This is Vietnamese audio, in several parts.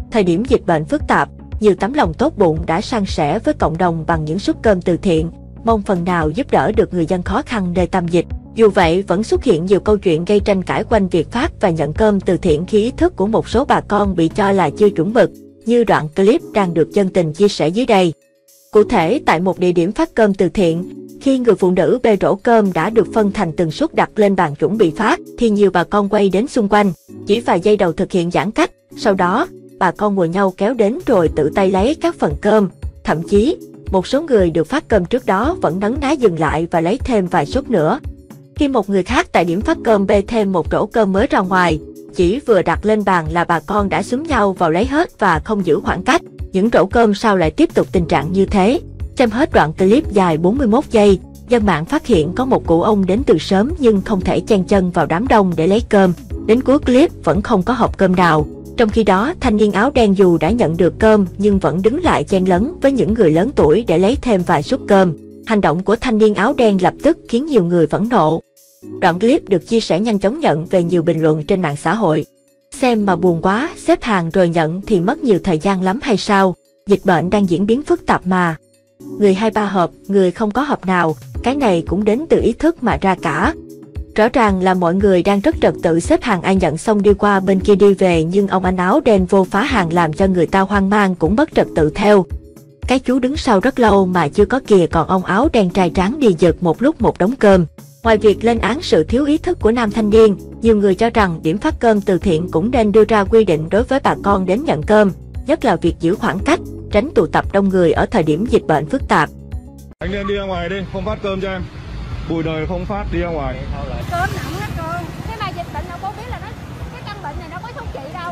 Thời điểm dịch bệnh phức tạp, nhiều tấm lòng tốt bụng đã san sẻ với cộng đồng bằng những suất cơm từ thiện, mong phần nào giúp đỡ được người dân khó khăn nơi tâm dịch. Dù vậy, vẫn xuất hiện nhiều câu chuyện gây tranh cãi quanh việc phát và nhận cơm từ thiện khi ý thức của một số bà con bị cho là chưa chuẩn mực, như đoạn clip đang được dân tình chia sẻ dưới đây. Cụ thể, tại một địa điểm phát cơm từ thiện, khi người phụ nữ bê rổ cơm đã được phân thành từng suất đặt lên bàn chuẩn bị phát, thì nhiều bà con quay đến xung quanh, chỉ vài giây đầu thực hiện giãn cách. Sau đó, bà con ngồi nhau kéo đến rồi tự tay lấy các phần cơm. Thậm chí, một số người được phát cơm trước đó vẫn nấn ná dừng lại và lấy thêm vài suất nữa. Khi một người khác tại điểm phát cơm bê thêm một rổ cơm mới ra ngoài, chỉ vừa đặt lên bàn là bà con đã xúm nhau vào lấy hết và không giữ khoảng cách. Những rổ cơm sau lại tiếp tục tình trạng như thế. Xem hết đoạn clip dài 41 giây, dân mạng phát hiện có một cụ ông đến từ sớm nhưng không thể chen chân vào đám đông để lấy cơm. Đến cuối clip vẫn không có hộp cơm nào. Trong khi đó, thanh niên áo đen dù đã nhận được cơm nhưng vẫn đứng lại chen lấn với những người lớn tuổi để lấy thêm vài suất cơm. Hành động của thanh niên áo đen lập tức khiến nhiều người phẫn nộ. Đoạn clip được chia sẻ nhanh chóng nhận về nhiều bình luận trên mạng xã hội. Xem mà buồn quá, xếp hàng rồi nhận thì mất nhiều thời gian lắm hay sao? Dịch bệnh đang diễn biến phức tạp mà. Người 2-3 hộp, người không có hộp nào, cái này cũng đến từ ý thức mà ra cả. Rõ ràng là mọi người đang rất trật tự xếp hàng, ai nhận xong đi qua bên kia đi về, nhưng ông anh áo đen vô phá hàng làm cho người ta hoang mang cũng mất trật tự theo. Cái chú đứng sau rất lâu mà chưa có kìa, còn ông áo đen trai tráng đi giật một lúc một đống cơm. Ngoài việc lên án sự thiếu ý thức của nam thanh niên, nhiều người cho rằng điểm phát cơm từ thiện cũng nên đưa ra quy định đối với bà con đến nhận cơm, nhất là việc giữ khoảng cách, tránh tụ tập đông người ở thời điểm dịch bệnh phức tạp. Anh nên đi ra ngoài đi, không phát cơm cho em. Bùi đời không phát, đi ra ngoài. Cơm nặng hết cô. Thế mà dịch bệnh đâu có biết là cái căn bệnh này nó có thuốc trị đâu.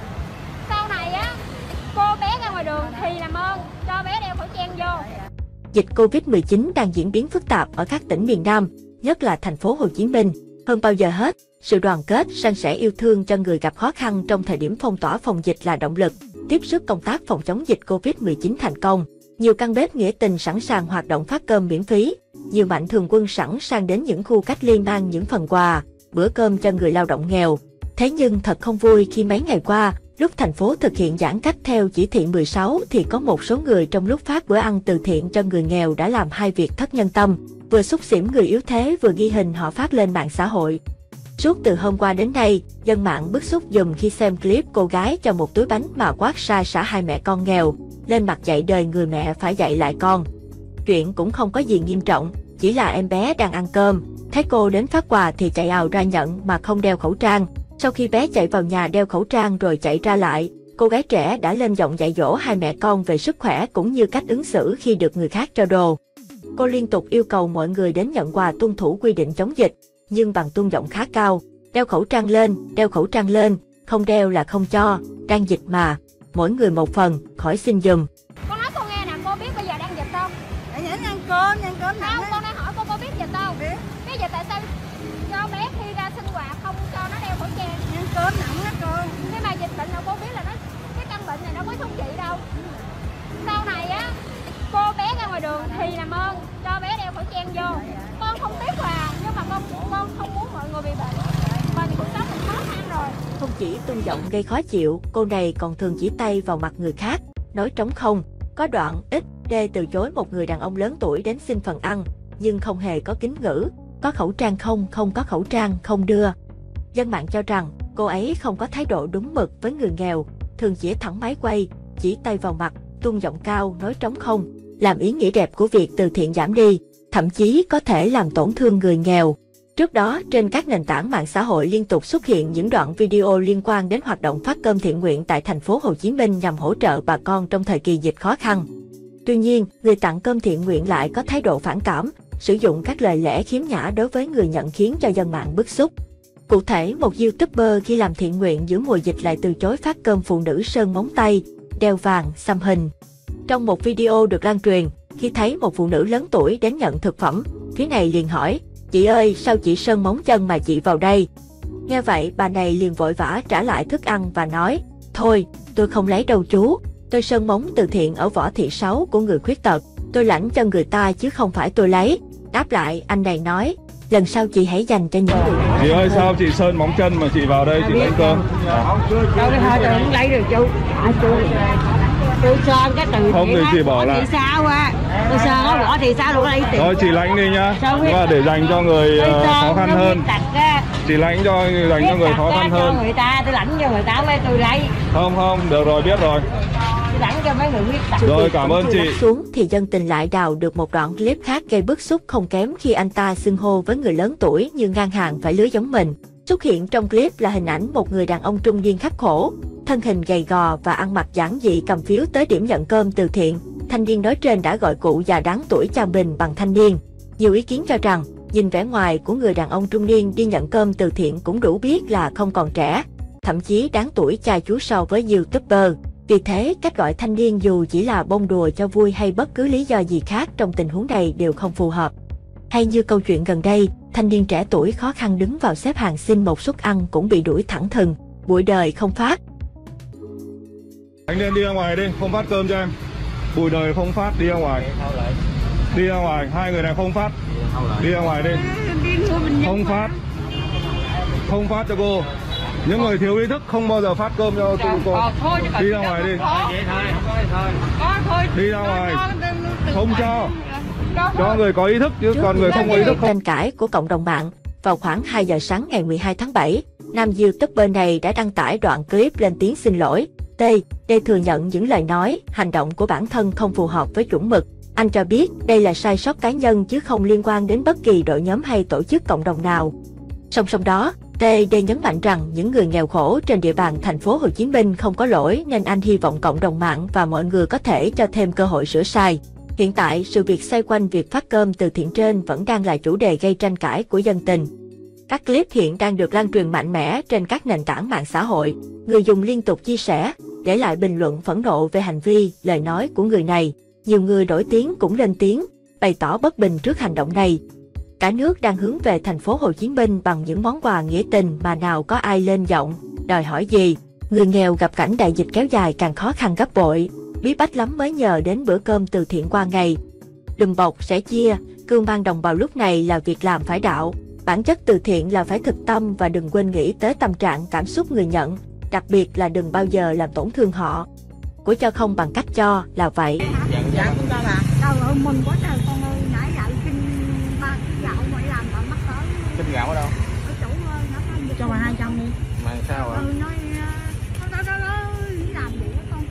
Sau này á, cô bé ra ngoài đường thì làm ơn cho bé đeo khẩu trang vô. Dịch Covid-19 đang diễn biến phức tạp ở các tỉnh miền Nam, nhất là thành phố Hồ Chí Minh. Hơn bao giờ hết, sự đoàn kết, san sẻ yêu thương cho người gặp khó khăn trong thời điểm phong tỏa phòng dịch là động lực, tiếp sức công tác phòng chống dịch Covid-19 thành công. Nhiều căn bếp nghĩa tình sẵn sàng hoạt động phát cơm miễn phí. Nhiều mạnh thường quân sẵn sàng đến những khu cách ly mang những phần quà, bữa cơm cho người lao động nghèo. Thế nhưng thật không vui khi mấy ngày qua, lúc thành phố thực hiện giãn cách theo chỉ thị 16 thì có một số người trong lúc phát bữa ăn từ thiện cho người nghèo đã làm hai việc thất nhân tâm, vừa xúc xỉm người yếu thế vừa ghi hình họ phát lên mạng xã hội. Suốt từ hôm qua đến nay, dân mạng bức xúc dùm khi xem clip cô gái cho một túi bánh mà quát sai xả hai mẹ con nghèo, lên mặt dạy đời người mẹ phải dạy lại con. Chuyện cũng không có gì nghiêm trọng, chỉ là em bé đang ăn cơm, thấy cô đến phát quà thì chạy ào ra nhận mà không đeo khẩu trang. Sau khi bé chạy vào nhà đeo khẩu trang rồi chạy ra lại, cô gái trẻ đã lên giọng dạy dỗ hai mẹ con về sức khỏe cũng như cách ứng xử khi được người khác trao đồ. Cô liên tục yêu cầu mọi người đến nhận quà tuân thủ quy định chống dịch, nhưng bằng tông giọng khá cao, đeo khẩu trang lên, không đeo là không cho, đang dịch mà, mỗi người một phần, khỏi xin giùm. Con nói cô nghe nè, cô biết bây giờ đang dịch không? Anh ăn cơm Không, con đang hỏi cô biết dịch không? Biết. Bây giờ tại sao cho bé khi ra sinh hoạt không cho nó đeo khẩu trang? Ăn cơm nặng hết con. Thế mà dịch bệnh đâu cô biết là cái căn bệnh này nó có thuốc trị đâu. Sau này á, cô bé ra ngoài đường thì làm ơn cho bé đeo khẩu trang vô. Con không tiếc quà nhưng mà con không muốn mọi người bị bệnh. Và cuộc sống mình khó khăn rồi. Không chỉ tung giọng gây khó chịu, cô này còn thường chỉ tay vào mặt người khác, nói trống không. Có đoạn XD từ chối một người đàn ông lớn tuổi đến xin phần ăn, nhưng không hề có kính ngữ, có khẩu trang không có khẩu trang không đưa. Dân mạng cho rằng cô ấy không có thái độ đúng mực với người nghèo, thường chỉ thẳng máy quay, chỉ tay vào mặt, tung giọng cao nói trống không, làm ý nghĩa đẹp của việc từ thiện giảm đi, thậm chí có thể làm tổn thương người nghèo. Trước đó, trên các nền tảng mạng xã hội liên tục xuất hiện những đoạn video liên quan đến hoạt động phát cơm thiện nguyện tại thành phố Hồ Chí Minh nhằm hỗ trợ bà con trong thời kỳ dịch khó khăn. Tuy nhiên, người tặng cơm thiện nguyện lại có thái độ phản cảm, sử dụng các lời lẽ khiếm nhã đối với người nhận khiến cho dân mạng bức xúc. Cụ thể, một YouTuber khi làm thiện nguyện giữa mùa dịch lại từ chối phát cơm phụ nữ sơn móng tay, đeo vàng, xăm hình. Trong một video được lan truyền, khi thấy một phụ nữ lớn tuổi đến nhận thực phẩm, phía này liền hỏi, "Chị ơi, sao chị sơn móng chân mà chị vào đây?" Nghe vậy, bà này liền vội vã trả lại thức ăn và nói, "Thôi, tôi không lấy đâu chú, tôi sơn móng từ thiện ở Võ Thị Sáu của người khuyết tật, tôi lãnh cho người ta chứ không phải tôi lấy." Đáp lại, anh này nói, Lần sau chị hãy dành cho những người Chị ơi, sao chị sơn móng chân mà chị vào đây chị lấy cơm? Đâu cái thôi tôi không lấy được chú. Tôi sơn cái từ Không thì chị bỏ lại. Thì sao à? Tôi sơn nó bỏ thì sao luôn lấy tiền. Thôi chị lãnh đi nhá. Và để dành cho người khó khăn hơn. Chị lãnh dành cho người khó khăn hơn. Cho người ta, tôi lãnh cho người ta mới tôi lấy. Không, được rồi, biết rồi. Tôi lãnh cho mấy người quyết tật. Rồi, cảm ơn chị. Xuống thì dân tình lại đào được một đoạn clip khác gây bức xúc không kém khi anh ta xưng hô với người lớn tuổi như ngang hàng phải lứa giống mình. Xuất hiện trong clip là hình ảnh một người đàn ông trung niên khắc khổ, thân hình gầy gò và ăn mặc giản dị cầm phiếu tới điểm nhận cơm từ thiện. Thanh niên nói trên đã gọi cụ già đáng tuổi cha mình bằng thanh niên. Nhiều ý kiến cho rằng, nhìn vẻ ngoài của người đàn ông trung niên đi nhận cơm từ thiện cũng đủ biết là không còn trẻ, thậm chí đáng tuổi cha chú so với YouTuber. Vì thế, cách gọi thanh niên dù chỉ là bông đùa cho vui hay bất cứ lý do gì khác trong tình huống này đều không phù hợp. Hay như câu chuyện gần đây, thanh niên trẻ tuổi khó khăn đứng vào xếp hàng xin một suất ăn cũng bị đuổi thẳng thừng, bụi đời không phát. Anh lên đi ra ngoài đi, không phát cơm cho em. Bụi đời không phát, đi ra ngoài. Đi ra ngoài, hai người này không phát. Đi ra ngoài đi. Không phát cho cô. Những người thiếu ý thức không bao giờ phát cơm cho cô. Đi ra ngoài đi. Đi ra ngoài. Không cho người có ý thức chứ còn người không có ý thức không. Tranh cãi của cộng đồng mạng, vào khoảng 2 giờ sáng ngày 12 tháng 7, nam YouTuber này đã đăng tải đoạn clip lên tiếng xin lỗi. Đây thừa nhận những lời nói, hành động của bản thân không phù hợp với chuẩn mực. Anh cho biết đây là sai sót cá nhân chứ không liên quan đến bất kỳ đội nhóm hay tổ chức cộng đồng nào. Song song đó, TD nhấn mạnh rằng những người nghèo khổ trên địa bàn thành phố Hồ Chí Minh không có lỗi nên anh hy vọng cộng đồng mạng và mọi người có thể cho thêm cơ hội sửa sai. Hiện tại, sự việc xoay quanh việc phát cơm từ thiện trên vẫn đang là chủ đề gây tranh cãi của dân tình. Các clip hiện đang được lan truyền mạnh mẽ trên các nền tảng mạng xã hội. Người dùng liên tục chia sẻ, để lại bình luận phẫn nộ về hành vi, lời nói của người này. Nhiều người nổi tiếng cũng lên tiếng, bày tỏ bất bình trước hành động này. Cả nước đang hướng về thành phố Hồ Chí Minh bằng những món quà nghĩa tình mà nào có ai lên giọng, đòi hỏi gì. Người nghèo gặp cảnh đại dịch kéo dài càng khó khăn gấp bội, bí bách lắm mới nhờ đến bữa cơm từ thiện qua ngày. Đùm bọc sẻ chia, cưu mang đồng bào lúc này là việc làm phải đạo. Bản chất từ thiện là phải thực tâm và đừng quên nghĩ tới tâm trạng cảm xúc người nhận, đặc biệt là đừng bao giờ làm tổn thương họ. Của cho không bằng cách cho là vậy. Dạ con cho bà. Trời ơi, mừng quá trời con ơi, nãy dạo xin 3 kg gạo mà làm bà mắc cỡ. Xin gạo ở đâu? Ở chủ ơi, nó không Cho bà 200 đi. Mà sao ạ? nói đó làm gì á con.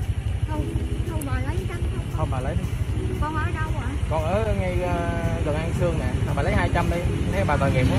Đâu bà lấy chắc không? Không, bà lấy đi. Con ở đâu ạ? Con ở ngay đường An Sương nè, bà lấy 200 đi, thấy bà tội nghiệp không?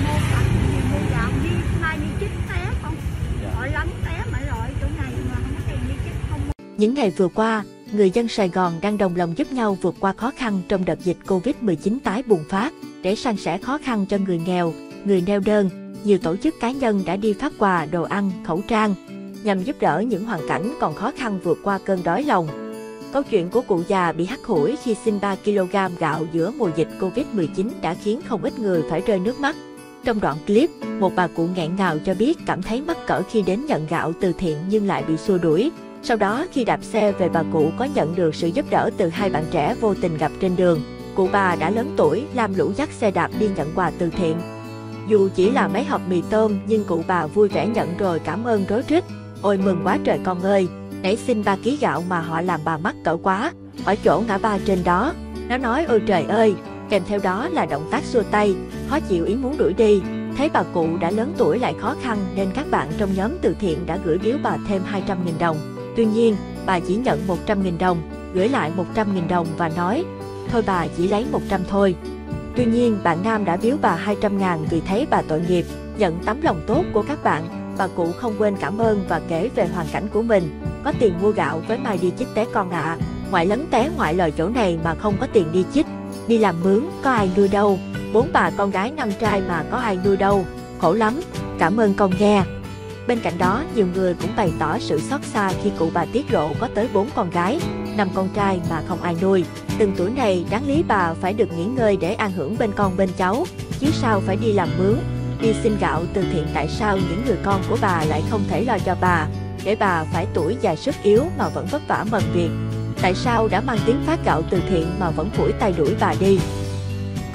Dạ, đi mai đi chích té con. Gọi lắm té mà rồi chỗ này mà không có tiền đi chích không. Những ngày vừa qua, người dân Sài Gòn đang đồng lòng giúp nhau vượt qua khó khăn trong đợt dịch Covid-19 tái bùng phát. Để san sẻ khó khăn cho người nghèo, người neo đơn, nhiều tổ chức cá nhân đã đi phát quà, đồ ăn, khẩu trang, nhằm giúp đỡ những hoàn cảnh còn khó khăn vượt qua cơn đói lòng. Câu chuyện của cụ già bị hắt hủi khi xin 3 kg gạo giữa mùa dịch Covid-19 đã khiến không ít người phải rơi nước mắt. Trong đoạn clip, một bà cụ nghẹn ngào cho biết cảm thấy mắc cỡ khi đến nhận gạo từ thiện nhưng lại bị xua đuổi. Sau đó khi đạp xe về, bà cụ có nhận được sự giúp đỡ từ hai bạn trẻ vô tình gặp trên đường. Cụ bà đã lớn tuổi, lam lũ dắt xe đạp đi nhận quà từ thiện. Dù chỉ là mấy hộp mì tôm nhưng cụ bà vui vẻ nhận rồi cảm ơn rối rít. Ôi mừng quá trời con ơi, nãy xin 3 kg gạo mà họ làm bà mắc cỡ quá, ở chỗ ngã ba trên đó. Nó nói ôi trời ơi, kèm theo đó là động tác xua tay, khó chịu ý muốn đuổi đi. Thấy bà cụ đã lớn tuổi lại khó khăn nên các bạn trong nhóm từ thiện đã gửi biếu bà thêm 200.000 đồng. Tuy nhiên, bà chỉ nhận 100.000 đồng, gửi lại 100.000 đồng và nói, thôi bà chỉ lấy 100 thôi. Tuy nhiên, bạn nam đã biếu bà 200.000 vì thấy bà tội nghiệp, nhận tấm lòng tốt của các bạn. Bà cụ không quên cảm ơn và kể về hoàn cảnh của mình. Có tiền mua gạo với mai đi chích té con ạ. Ngoại lấn té ngoại lời chỗ này mà không có tiền đi chích. Đi làm mướn, có ai nuôi đâu. 4 bà con gái 5 trai mà có ai nuôi đâu. Khổ lắm, cảm ơn con nghe. Bên cạnh đó, nhiều người cũng bày tỏ sự xót xa khi cụ bà tiết lộ có tới 4 con gái, 5 con trai mà không ai nuôi. Từng tuổi này đáng lý bà phải được nghỉ ngơi để an hưởng bên con bên cháu, chứ sao phải đi làm mướn, đi xin gạo từ thiện. Tại sao những người con của bà lại không thể lo cho bà, để bà phải tuổi già sức yếu mà vẫn vất vả mần việc? Tại sao đã mang tiếng phát gạo từ thiện mà vẫn phủi tay đuổi bà đi?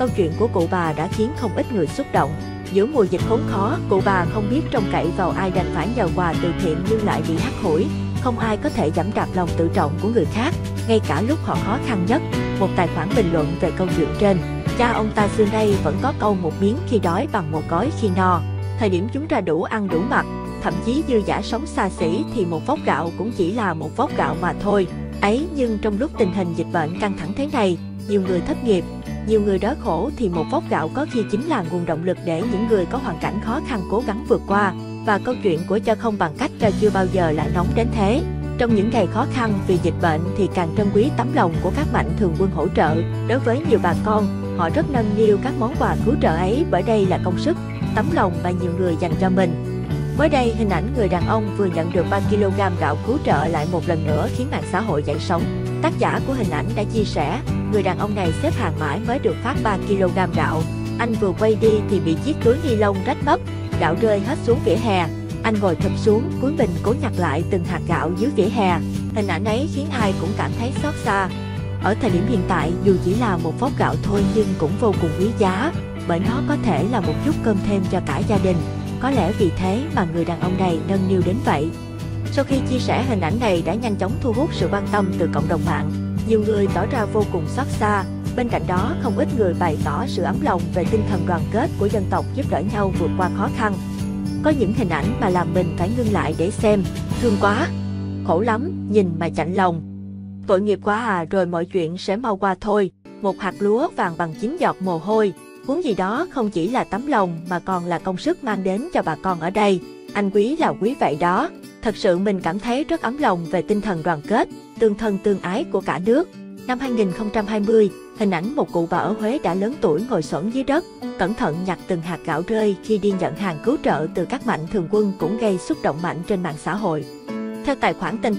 Câu chuyện của cụ bà đã khiến không ít người xúc động. Giữa mùa dịch khốn khó, cụ bà không biết trông cậy vào ai đành phải nhờ quà từ thiện nhưng lại bị hắt hủi. Không ai có thể giẫm đạp lòng tự trọng của người khác, ngay cả lúc họ khó khăn nhất. Một tài khoản bình luận về câu chuyện trên. Cha ông ta xưa nay vẫn có câu một miếng khi đói bằng một gói khi no. Thời điểm chúng ta đủ ăn đủ mặc, thậm chí dư dả sống xa xỉ thì một vốc gạo cũng chỉ là một vốc gạo mà thôi. Ấy nhưng trong lúc tình hình dịch bệnh căng thẳng thế này, nhiều người thất nghiệp, nhiều người đói khổ thì một vốc gạo có khi chính là nguồn động lực để những người có hoàn cảnh khó khăn cố gắng vượt qua. Và câu chuyện của Cha không bằng cách cho chưa bao giờ lại nóng đến thế. Trong những ngày khó khăn vì dịch bệnh thì càng trân quý tấm lòng của các mạnh thường quân hỗ trợ. Đối với nhiều bà con, họ rất nâng niu các món quà cứu trợ ấy bởi đây là công sức, tấm lòng mà nhiều người dành cho mình. Mới đây, hình ảnh người đàn ông vừa nhận được 3 kg gạo cứu trợ lại một lần nữa khiến mạng xã hội dậy sóng. Tác giả của hình ảnh đã chia sẻ, người đàn ông này xếp hàng mãi mới được phát 3 kg gạo. Anh vừa quay đi thì bị chiếc túi ni lông rách nắp, gạo rơi hết xuống vỉa hè. Anh ngồi thụp xuống, cúi mình cố nhặt lại từng hạt gạo dưới vỉa hè. Hình ảnh ấy khiến ai cũng cảm thấy xót xa. Ở thời điểm hiện tại, dù chỉ là một vốc gạo thôi nhưng cũng vô cùng quý giá, bởi nó có thể là một chút cơm thêm cho cả gia đình. Có lẽ vì thế mà người đàn ông này nâng niu đến vậy. Sau khi chia sẻ hình ảnh này đã nhanh chóng thu hút sự quan tâm từ cộng đồng mạng. Nhiều người tỏ ra vô cùng xót xa. Bên cạnh đó, không ít người bày tỏ sự ấm lòng về tinh thần đoàn kết của dân tộc giúp đỡ nhau vượt qua khó khăn. Có những hình ảnh mà làm mình phải ngưng lại để xem. Thương quá, khổ lắm, nhìn mà chạnh lòng. Tội nghiệp quá à, rồi mọi chuyện sẽ mau qua thôi. Một hạt lúa vàng bằng 9 giọt mồ hôi. Huống gì đó không chỉ là tấm lòng mà còn là công sức mang đến cho bà con ở đây. Anh quý là quý vậy đó. Thật sự mình cảm thấy rất ấm lòng về tinh thần đoàn kết, tương thân tương ái của cả nước. Năm 2020, hình ảnh một cụ bà ở Huế đã lớn tuổi ngồi xổm dưới đất, cẩn thận nhặt từng hạt gạo rơi khi đi nhận hàng cứu trợ từ các mạnh thường quân cũng gây xúc động mạnh trên mạng xã hội. Theo tài khoản tên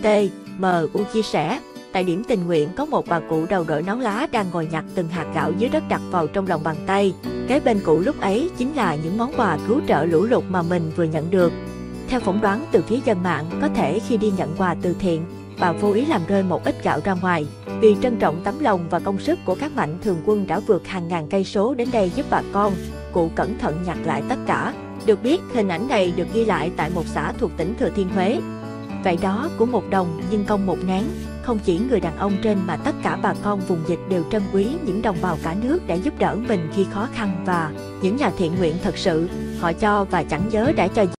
TMU chia sẻ, tại điểm tình nguyện có một bà cụ đầu đội nón lá đang ngồi nhặt từng hạt gạo dưới đất đặt vào trong lòng bàn tay. Kế bên cụ lúc ấy chính là những món quà cứu trợ lũ lụt mà mình vừa nhận được. Theo phỏng đoán từ phía dân mạng, có thể khi đi nhận quà từ thiện, bà vô ý làm rơi một ít gạo ra ngoài. Vì trân trọng tấm lòng và công sức của các mạnh thường quân đã vượt hàng ngàn cây số đến đây giúp bà con, cụ cẩn thận nhặt lại tất cả. Được biết, hình ảnh này được ghi lại tại một xã thuộc tỉnh Thừa Thiên Huế. Vậy đó, của một đồng nhưng công một nén. Không chỉ người đàn ông trên mà tất cả bà con vùng dịch đều trân quý những đồng bào cả nước đã giúp đỡ mình khi khó khăn và những nhà thiện nguyện thật sự, họ cho và chẳng nhớ đã cho.